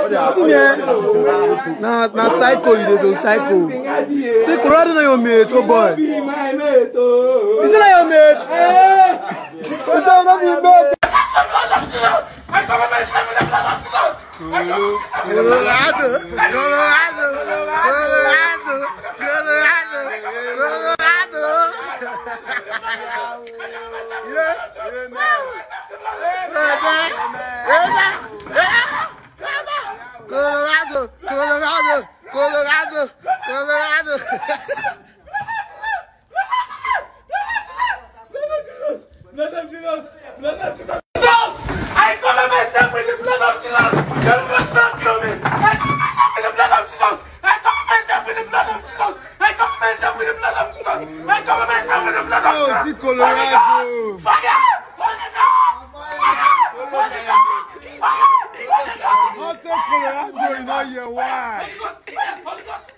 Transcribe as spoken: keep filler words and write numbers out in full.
Na na psycho you dey so psycho. See Colorado na your mate, oh boy. You say na your mate? Eh. You say na your mate. I come and step in the blood of Jesus. Colorado, Colorado, Colorado, Colorado, Colorado. Yeah. Colorado, Colorado, Colorado, Colorado. Blood of Jesus, blood of Jesus. I cover myself with the blood of Jesus. You must not kill me. I cover myself with the blood of Jesus. I cover myself with the blood of Jesus. I cover myself with the blood of Jesus. I cover myself with the blood of Jesus. Oh, see Colorado. Fire! Holy God! Fire! Holy God! Fire! Holy God! I'll take Colorado in all your why. Holy Ghost, Holy Ghost.